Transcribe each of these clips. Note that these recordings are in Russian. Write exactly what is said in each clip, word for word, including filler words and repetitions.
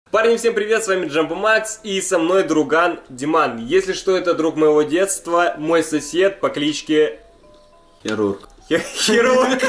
Парни, всем привет, с вами Джамбо Макс и со мной друган Диман. Если что, это друг моего детства, мой сосед по кличке... Хирург. Хирург.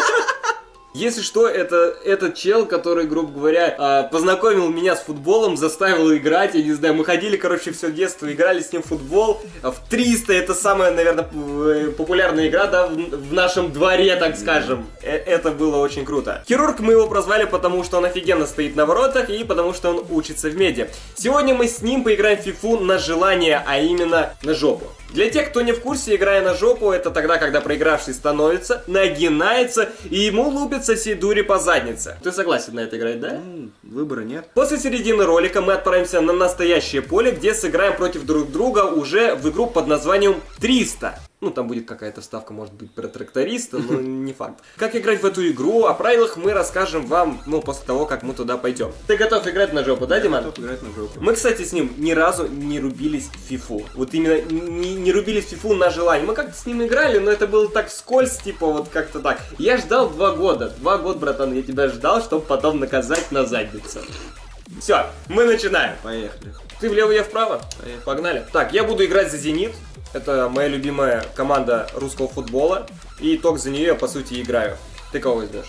Если что, это этот чел, который, грубо говоря, познакомил меня с футболом, заставил играть, я не знаю, мы ходили, короче, все детство, играли с ним в футбол. В триста это самая, наверное, популярная игра, да, в нашем дворе, так скажем. Это было очень круто. Хирург мы его прозвали, потому что он офигенно стоит на воротах и потому что он учится в меди. Сегодня мы с ним поиграем в фифу на желание, а именно на жопу. Для тех, кто не в курсе, играя на жопу, это тогда, когда проигравший становится, нагинается и ему лупят со всей дури по заднице. Ты согласен на это играть, да? Ну, выбора нет. После середины ролика мы отправимся на настоящее поле, где сыграем против друг друга уже в игру под названием триста. Ну, там будет какая-то вставка, может быть, про тракториста, но не факт. Как играть в эту игру, о правилах мы расскажем вам, ну, после того, как мы туда пойдем. Ты готов играть на жопу, да, Диман? Готов играть на жопу. Мы, кстати, с ним ни разу не рубились в фифу. Вот именно не, не рубились в фифу на желание. Мы как-то с ним играли, но это было так вскользь, типа, вот как-то так. Я ждал два года. Два года, братан, я тебя ждал, чтобы потом наказать на задницу. Все, мы начинаем. Поехали. Ты влево, я вправо? Поехали. Погнали. Так, я буду играть за «Зенит». Это моя любимая команда русского футбола. И только за нее я, по сути, играю. Ты кого возьмешь?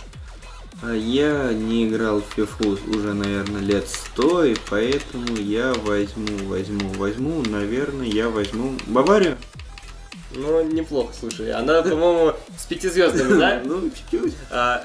Я не играл в фифу уже, наверное, лет сто, и поэтому я возьму, возьму, возьму, наверное, я возьму Баварию. Ну, неплохо, слушай. Она, по-моему, с пяти звездами, да? Ну, чуть-чуть.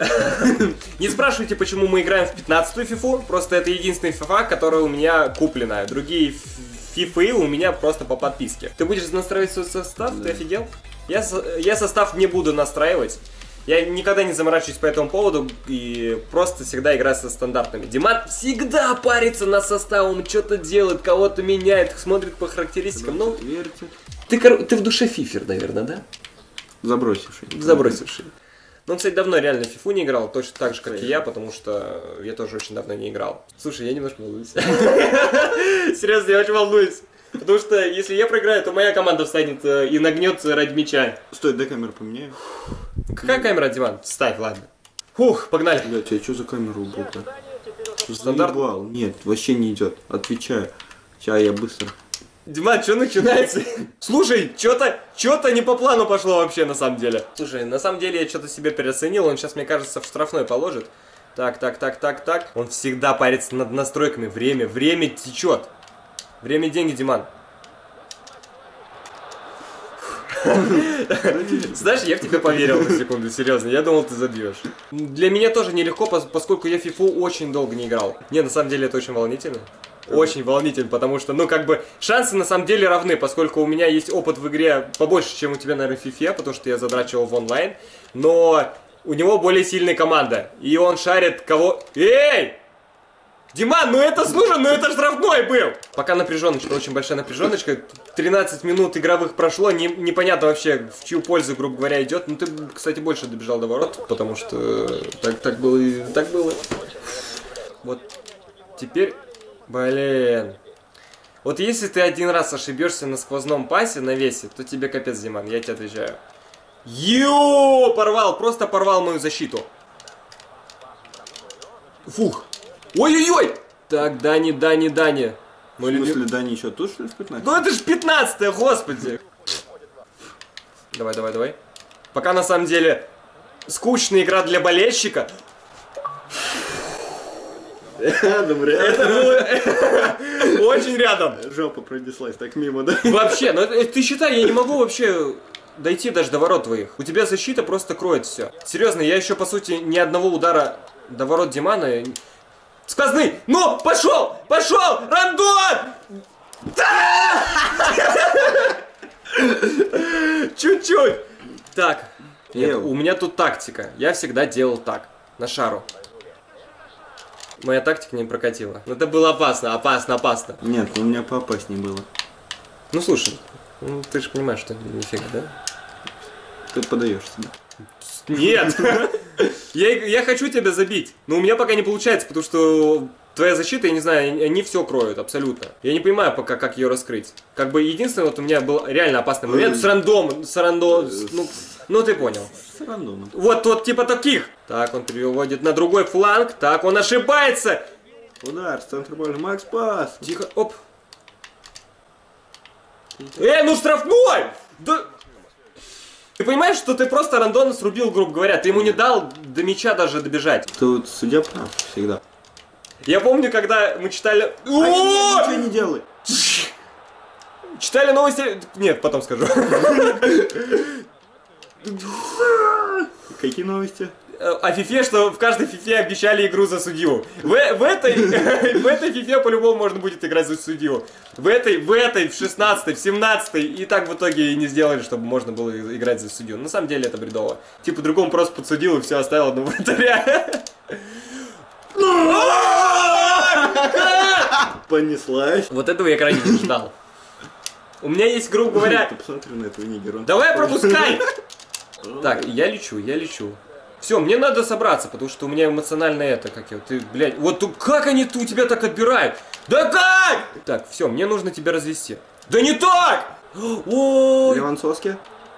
Не спрашивайте, почему мы играем в пятнадцатую фифу. Просто это единственная фифа, которая у меня куплена. Другие фифы у меня просто по подписке. Ты будешь настраивать свой состав? Ты офигел? Я, я состав не буду настраивать. Я никогда не заморачиваюсь по этому поводу и просто всегда играю со стандартными. Диман всегда парится над составом, что-то делает, кого-то меняет, смотрит по характеристикам. Ну, ты, ты в душе фифер, наверное, да? Забросивший. Забросивший. Ну, он, кстати, давно реально в фифу не играл, точно так же, как и я, потому что я тоже очень давно не играл. Слушай, я немножко волнуюсь. Серьезно, я очень волнуюсь. Потому что если я проиграю, то моя команда встанет и нагнется ради мяча. Стой, дай камеру поменяю. Какая камера, Диман? Ставь, ладно. Фух, погнали. Блять, а что за камеру убрал? Стандарт? Нет, вообще не идет. Отвечаю. Сейчас я быстро. Диман, что начинается? Слушай, что-то что-то не по плану пошло вообще на самом деле. Слушай, на самом деле я что-то себе переоценил. Он сейчас, мне кажется, в штрафной положит. Так, так, так, так, так. Он всегда парится над настройками. Время, время течет. Время, деньги, Диман. Знаешь, я в тебя поверил на секунду, серьезно. Я думал, ты забьешь. Для меня тоже нелегко, поскольку я в фифу очень долго не играл. Не, на самом деле это очень волнительно. Очень волнительно, потому что, ну, как бы, шансы на самом деле равны, поскольку у меня есть опыт в игре побольше, чем у тебя, наверное, в фифе, потому что я задрачивал в онлайн. Но у него более сильная команда, и он шарит кого... Эй! Диман, ну это, слушай, ну это штрафной был! Пока напряженочка, очень большая напряженочка. тринадцать минут игровых прошло, не, непонятно вообще, в чью пользу, грубо говоря, идет. Ну ты, кстати, больше добежал до ворот, потому что так, так было и так было. Вот теперь, блин. Вот если ты один раз ошибешься на сквозном пасе, на весе, то тебе капец, Диман, я тебе отвечаю. Ё, порвал, просто порвал мою защиту. Фух. Ой-ой-ой! Так, Дани, Дани, Дани. В смысле, Дани еще тут, что ли, в пятнадцать? Ну это ж пятнадцатое, господи! Давай, давай, давай. Пока на самом деле скучная игра для болельщика. Рядом, рядом. Это было очень рядом. Жопа пронеслась так мимо, да? Вообще, ну ты считай, я не могу вообще дойти даже до ворот твоих. У тебя защита просто кроет все. Серьезно, я еще, по сути, ни одного удара до ворот Димана... Сквозный! Ну, пошел! Пошел! Рандон! Чуть-чуть! Так, нет, у меня тут тактика. Я всегда делал так, на шару. Моя тактика не прокатила. Но это было опасно, опасно, опасно. Нет, у меня поопаснее было. Ну слушай, ну, ты же понимаешь, что нифига, да? Ты подаешься, да? Нет! я, я хочу тебя забить, но у меня пока не получается, потому что твоя защита, я не знаю, они все кроют абсолютно. Я не понимаю пока, как ее раскрыть. Как бы единственное, вот у меня был реально опасный момент с рандомом, с рандом, ну, ну ты понял. С рандомом. Вот, вот типа таких. Так, он переводит на другой фланг, так, он ошибается. Удар, с центра поля, Макс, пас. Тихо, оп. Эй, ну штрафной! Да... Ты понимаешь, что ты просто рандомно срубил, грубо говоря, ты ему не дал до мяча даже добежать. Тут судья прав всегда. Я помню, когда мы читали... А ничего не делай. Читали новости... Нет, потом скажу. Какие новости? О фифе, что в каждой фифе обещали игру за судью. В, в этой, в этой фифе по-любому можно будет играть за судью. В этой, в этой, в шестнадцатой, в семнадцатой. И так в итоге и не сделали, чтобы можно было играть за судью. На самом деле это бредово. Типа другому просто подсудил и все, оставил одного вратаря. Понеслась. Вот этого я крайне не ждал. У меня есть, грубо говоря... Ты посмотри на этого нигера. Давай пропускай! Так, я лечу, я лечу. Все, мне надо собраться, потому что у меня эмоционально это, как я, ты, блядь, вот тут, как они у тебя так отбирают? Да как? Так, все, мне нужно тебя развести. Да не так! Ой! Левансовский?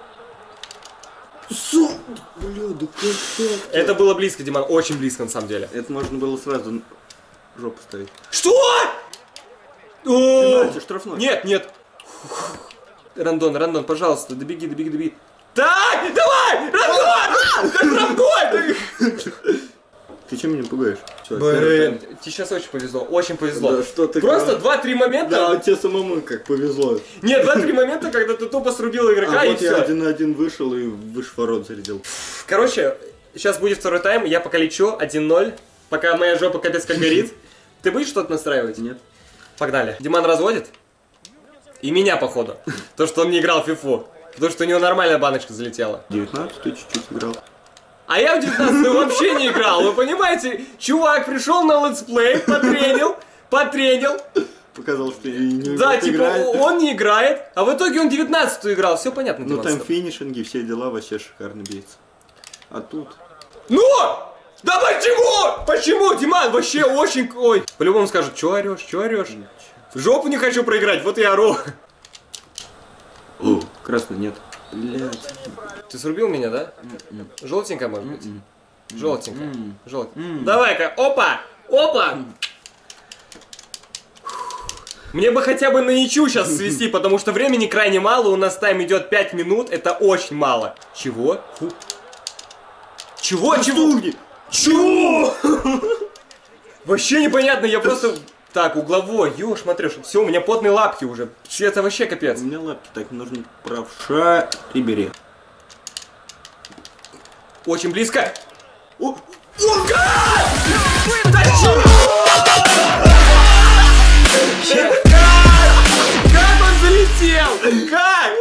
Су... Бля, да как так? Это было близко, Диман, очень близко на самом деле. Это можно было сразу жопу ставить. Что? Пенальти, штрафной. Нет, нет. Рандон, Рандон, пожалуйста, добеги, добеги, добеги. Так, давай! Рандон! Да штрафной! Ты чем меня пугаешь? Чё, Блин, тебе сейчас очень повезло, очень повезло. Да, что ты Просто как... два-три момента. Да, тебе самому как повезло. Нет, два-три момента, когда ты тупо срубил игрока а и вот все. я один на один вышел и выше ворот зарядил. Короче, сейчас будет второй тайм, я пока лечу, один ноль. Пока моя жопа капец как горит. Ты будешь что-то настраивать? Нет. Погнали. Диман разводит? И меня, походу. То, что он не играл в фифу. Потому что у него нормальная баночка залетела. девятнадцать ты чуть-чуть играл. А я в девятнадцатую вообще не играл, вы понимаете? Чувак пришел на летсплей, потренил, потренил. Показал, что я не умею Да, типа играть. он не играет, а в итоге он девятнадцатую играл, все понятно. Ну Диман, там финишинги, все дела вообще шикарно бьется. А тут... Ну! Да почему? Почему, Диман? Вообще очень... Ой. По-любому скажут, что орешь, что орешь? В жопу не хочу проиграть, вот и ору. О, красный нет. Блять. Ты срубил меня, да? Mm-mm. Желтенькая, может быть? Mm-mm. Желтенькая. Mm-mm. Желтенькая. Mm-mm. Давай-ка, опа! Опа! Мне бы хотя бы на ничью сейчас свести, потому что времени крайне мало, у нас тайм идет пять минут, это очень мало. Чего? Фу. Чего? Чего? Чего? Вообще непонятно, я просто... Так, угловой, ёж, смотришь, все, у меня потные лапки уже. Это вообще капец. У меня лапки так нужны правша и бери. Очень близко. О, о, как? Да чего? Как? Как он залетел? Как?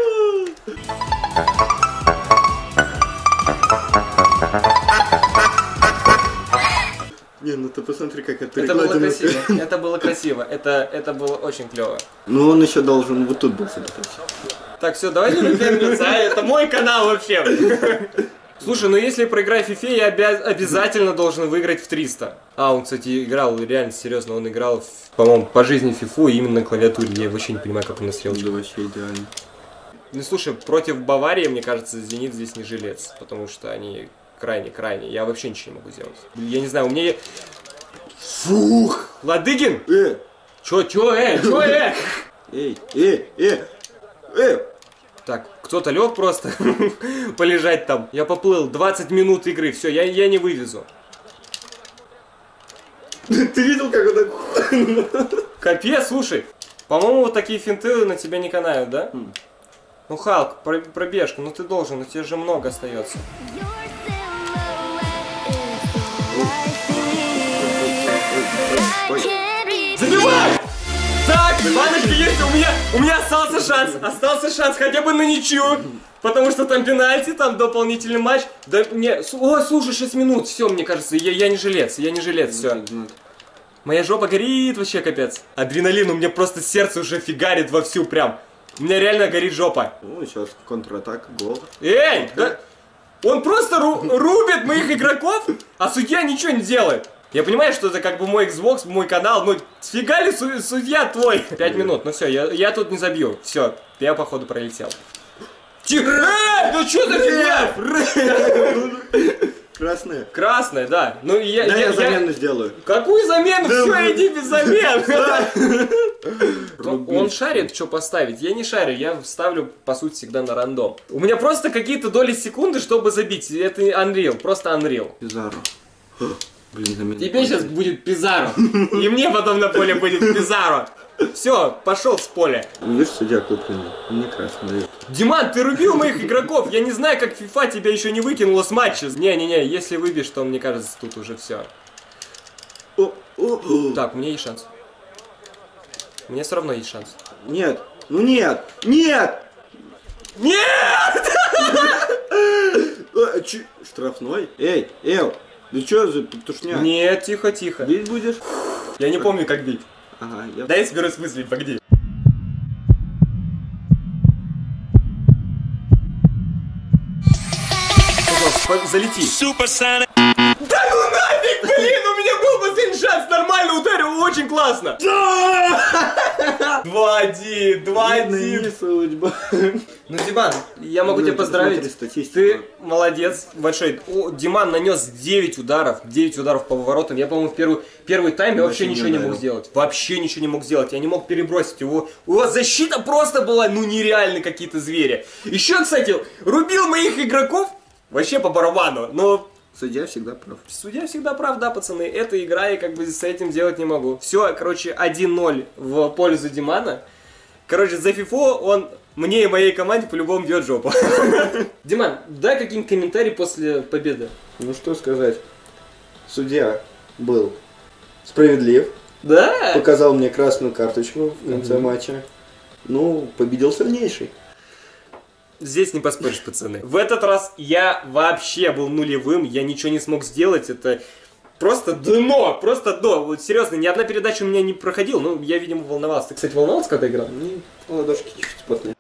Не, ну ты посмотри, как это Это было перекладина. красиво, это было красиво, это, это было очень клево. Ну он еще должен вот тут был залетать. Так, все, давайте не терминаться, а это мой канал вообще. Слушай, ну если проиграю в фифе, я обяз... обязательно должен выиграть в триста. А, он, кстати, играл, реально, серьезно, он играл, по-моему, по жизни в фифу именно на клавиатуре. Я вообще не понимаю, как он на стрелочку. Да вообще идеально. Ну, слушай, против Баварии, мне кажется, Зенит здесь не жилец, потому что они крайне-крайне. Я вообще ничего не могу сделать. Я не знаю, у меня... Фух! Ладыгин! Э! Чё, чё, э, чё, э? Эй, э, э, э! Так, кто-то лег просто полежать там. Я поплыл, двадцать минут игры, все, я, я не вывезу. Ты видел, как он так... Капец, слушай, по-моему, вот такие финты на тебя не канают, да? Mm. Ну, Халк, про- пробежка, ну ты должен, у тебя же много остается. Забивай! Так, баночка есть, у меня, у меня остался шанс, остался шанс хотя бы на ничью, потому что там пенальти, там дополнительный матч. Да мне, о, слушай, шесть минут, все, мне кажется, я, я не жилец, я не жилец, все. Моя жопа горит вообще капец. Адреналин, у меня просто сердце уже фигарит вовсю прям. У меня реально горит жопа. Ну, сейчас контратака, гол. Эй, да, он просто ру рубит моих игроков, а судья ничего не делает. Я понимаю, что это как бы мой Xbox, мой канал, но сфига ли су судья твой? Пять минут, ну все, я, я тут не забью. Все, я походу пролетел. Тихо! Эй, ну что за фигня? Красная. Красная, да. Ну, я, да, я, я замену я... сделаю. Какую замену? Да, Все, вы... иди без замен. Рубин. Он шарит, что поставить. Я не шарю, я ставлю, по сути, всегда на рандом. У меня просто какие-то доли секунды, чтобы забить. Это Unreal, просто Unreal. Пизарро. Блин, замена. Тебе сейчас будет Пизарро. И мне потом на поле будет Пизарро. Все, пошел с поля. Видишь, судья купленный. Мне красно дает. Диман, ты рубил моих игроков. Я не знаю, как FIFA тебя еще не выкинула с матча. Не-не-не, если выбьешь, то мне кажется, тут уже все. Так, у меня есть шанс. У меня все равно есть шанс. Нет, ну нет, нет! Нет! Штрафной? Эй, Эл, ты что за петушня? Нет, тихо-тихо. Бить будешь? Я не помню, как бить. Ага, я... Дай я соберусь мыслить, погоди. Пожалуйста, залети. Суперсоник. Да ну нафиг, блин, у меня был последний шанс, нормально ударил, очень классно. два один, два один. Ну, Диман, я могу ну, тебя поздравить. Ты молодец, большой. О, Диман нанес девять ударов, девять ударов по поворотам. Я, по-моему, в первый, первый тайм я вообще ничего не мог сделать. Вообще ничего не мог сделать. Я не мог перебросить его. У вас защита просто была, ну, нереально какие-то звери. Еще, кстати, рубил моих игроков вообще по барабану, но... Судья всегда прав. Судья всегда прав, да, пацаны. Это игра, и как бы с этим делать не могу. Все, короче, один ноль в пользу Димана. Короче, за фифу он мне и моей команде по-любому бьет жопу. Диман, дай какие-нибудь комментарии после победы. Ну что сказать. Судья был справедлив. Да? Показал мне красную карточку в конце mm-hmm. матча. Ну, победил сильнейший. Здесь не поспоришь, пацаны. В этот раз я вообще был нулевым, я ничего не смог сделать, это просто дно, просто дно. Вот серьезно, ни одна передача у меня не проходила, ну, я, видимо, волновался. Ты, кстати, волновался, когда играл? Ну, ладошки чуть-чуть потные.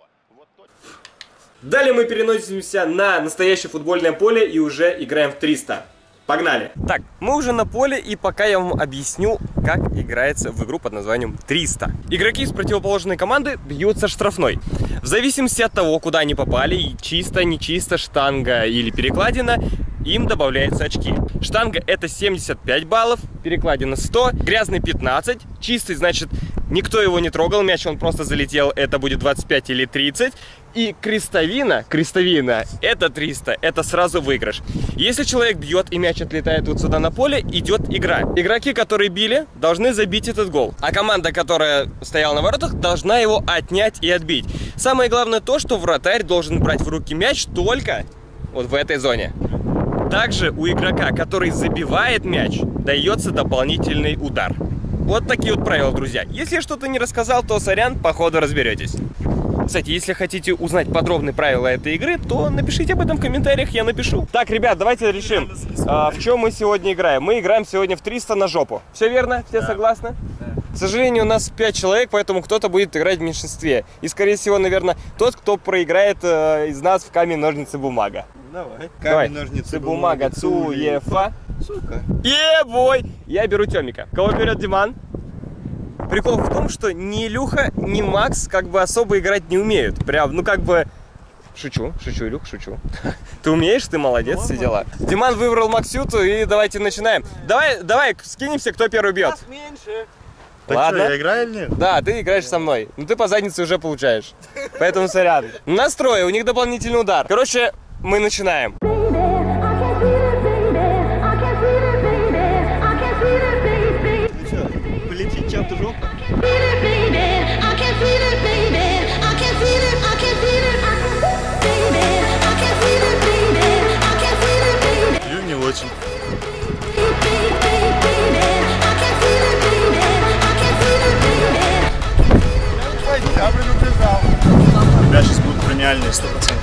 Далее мы переносимся на настоящее футбольное поле и уже играем в триста. Погнали! Так, мы уже на поле, и пока я вам объясню, как играется в игру под названием триста. Игроки из противоположной команды бьются штрафной. В зависимости от того, куда они попали, чисто, нечисто, штанга или перекладина, им добавляются очки. Штанга это семьдесят пять баллов, перекладина сто, грязный пятнадцать, чистый значит никто его не трогал, мяч он просто залетел, это будет двадцать пять или тридцать. И крестовина, крестовина, это триста, это сразу выигрыш. Если человек бьет и мяч отлетает вот сюда на поле, идет игра. Игроки, которые били, должны забить этот гол. А команда, которая стояла на воротах, должна его отнять и отбить. Самое главное то, что вратарь должен брать в руки мяч только вот в этой зоне. Также у игрока, который забивает мяч, дается дополнительный удар. Вот такие вот правила, друзья. Если я что-то не рассказал, то сорян, по ходу разберетесь. Кстати, если хотите узнать подробные правила этой игры, то напишите об этом в комментариях, я напишу. Так, ребят, давайте решим, а, в чем мы сегодня играем. Мы играем сегодня в триста на жопу. Все верно? Все да. согласны? Да. К сожалению, у нас пять человек, поэтому кто-то будет играть в меньшинстве. И, скорее всего, наверное, тот, кто проиграет э, из нас в камень, ножницы, бумага. Давай. Давай. Камень, ножницы, бумага, цуефа. Сука. Е-бой! Я беру Тёмика. Кого берет Диман? Прикол в том, что ни Илюха, ни Макс как бы особо играть не умеют. Прям, ну как бы... Шучу, шучу, Илюх, шучу. Ты умеешь, ты молодец, все дела. Диман выбрал Максюту, и давайте начинаем. Давай, давай, скинемся, кто первый бьет. Нас меньше. Так ладно. Что, я играю или нет? Да, ты играешь со мной. Ну ты по заднице уже получаешь. Поэтому сорян. Настрой, у них дополнительный удар. Короче, мы начинаем. Полетит чем-то жопа. Ю не очень. Я предупреждал. Тебя сейчас будут премиальные сто процентов.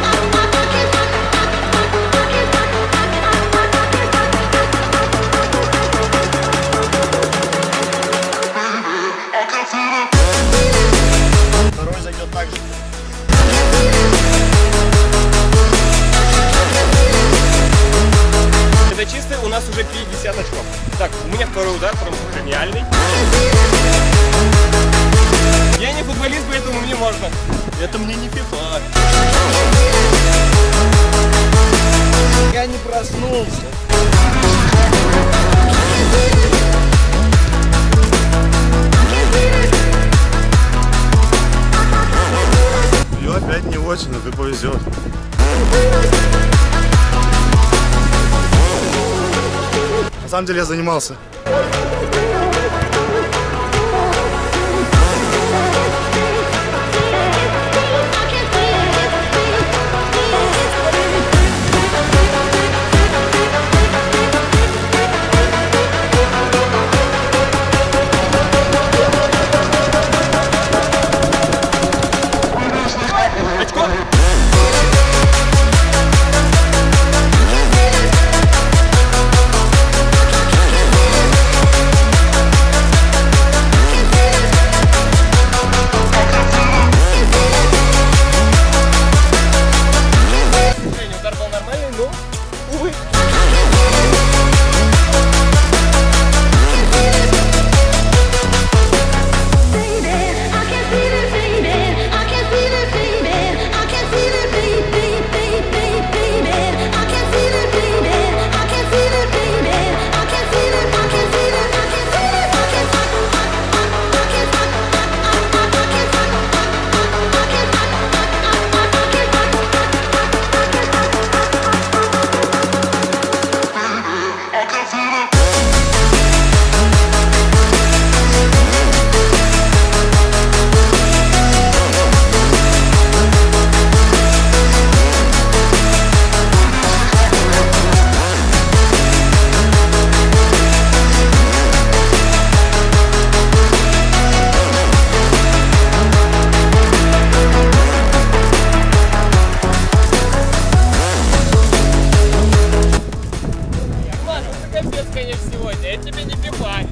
Второй зайдет так же. Это чистый, у нас уже пятьдесят очков. Так, у меня второй удар, прям премиальный. Я не футболист, поэтому мне можно. Это мне не фифа. удачи, но ты повезет. На самом деле я занимался. Я тебе не пивай.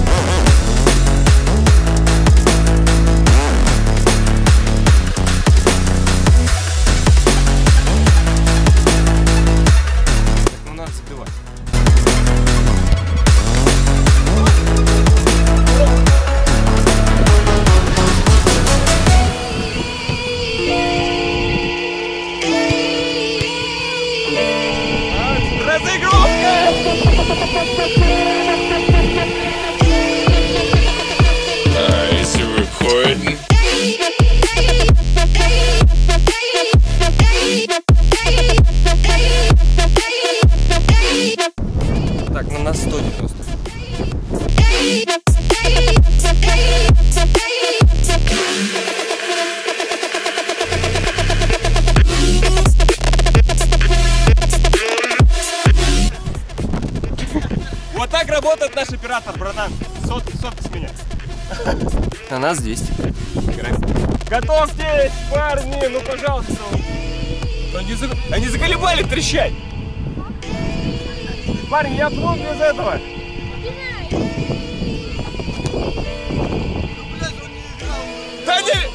Ну надо забивать. Так, ну на сто девяносто. Вот так работает наш оператор, братан. Сотки, сотки с меня. На нас двести. Готовьтесь, парни, ну пожалуйста. Они, за... Они заколебали трещать. Парни, я пробую без этого. Да не...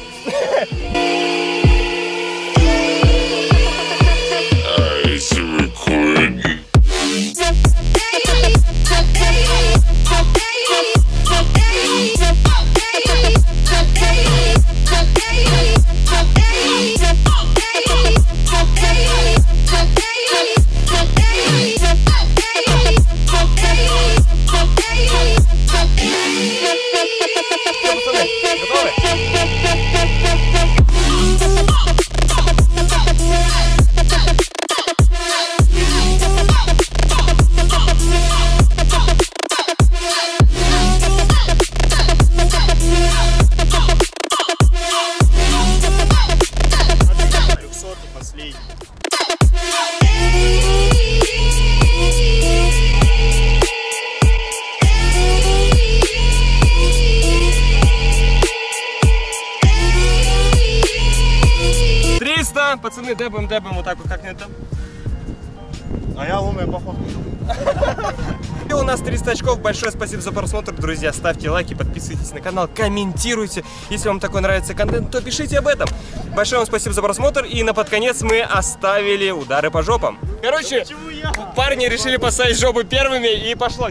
Пацаны, дебаем, дебаем вот так вот, как-нибудь там. А я лунная походка. И у нас триста очков. Большое спасибо за просмотр, друзья. Ставьте лайки, подписывайтесь на канал, комментируйте. Если вам такой нравится контент, то пишите об этом. Большое вам спасибо за просмотр. И на подконец мы оставили удары по жопам. Короче, парни решили поставить жопы первыми, и пошло.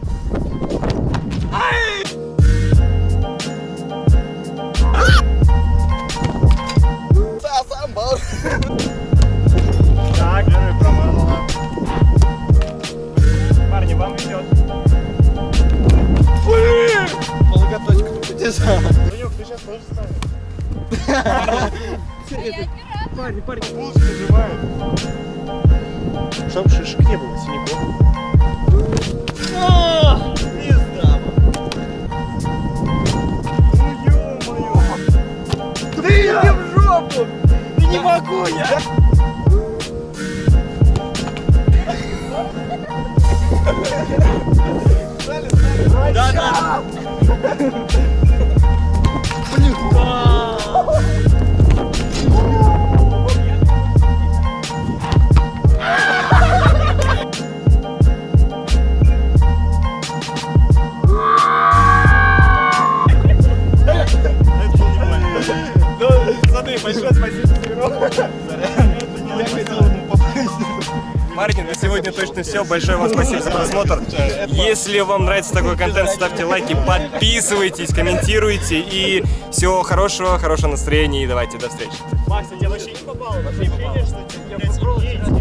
Ай! Так, первый промазала. Парни, вам везет. Полуготочка, ты держал. Женек, ты сейчас тоже ставишь? этот парень, парень. Пулочка нажимает. Чтоб шишек не было, синяков. О! Пизда. Ну ё-моё. Ты иди в жопу! Ты не могу я! Да, да. Блин. Смотри, большое спасибо за я хотел ему попасть. Парни, на сегодня точно все. Большое вам спасибо за просмотр. Если вам нравится такой контент, ставьте лайки, подписывайтесь, комментируйте. И всего хорошего, хорошего настроения. И давайте, до встречи. Макс, я тебе вообще не попал. Вообще ощущение, что я попробовал.